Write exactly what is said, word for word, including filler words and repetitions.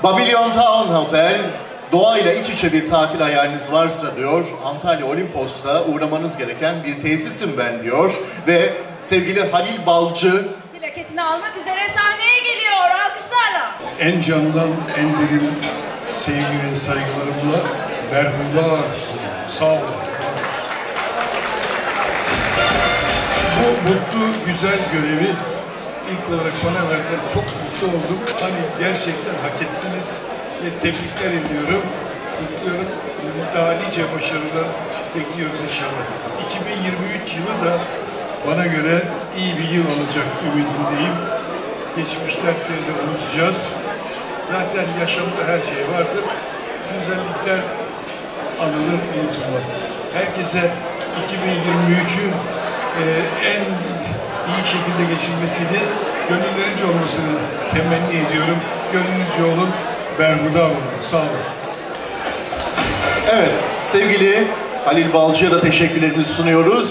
Babylon Town Hotel, doğayla iç içe bir tatil hayaliniz varsa diyor, Antalya Olimpos'ta uğramanız gereken bir tesisim ben diyor ve sevgili Halil Balcı plaketini almak üzere sahneye geliyor alkışlarla. En candan en derin sevgi ve saygılarımla merhaba, sağ olun. Bu mutlu, güzel görevi ilk olarak bana verdiler. Çok mutlu oldum. Hani gerçekten hak ettiniz ve tebrikler ediyorum. Kutluyorum. Daha nice başarılar bekliyoruz inşallah. iki bin yirmi üç yılı da bana göre iyi bir yıl olacak ümidindeyim. Geçmiş dertleri de unutacağız. Zaten yaşamda her şey vardır. Güzellikler anılır, unutulmaz. Herkese iki bin yirmi üçü e, en iyi şekilde geçirmesini, gönüllerince olmasını temenni ediyorum. Gönlünüzce olun, berhudar olun. Sağ olun. Evet, sevgili Halil Balcı'ya da teşekkürlerimizi sunuyoruz.